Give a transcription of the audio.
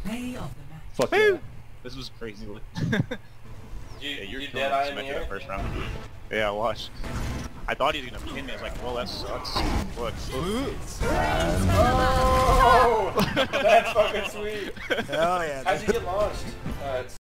Fuck yeah. This was crazy. You Deadeye in the air? First round. Yeah, watch. I thought he was gonna pin me. I was like, well, that sucks. Look. Oh! That's fucking sweet. Hell yeah. How'd you get launched?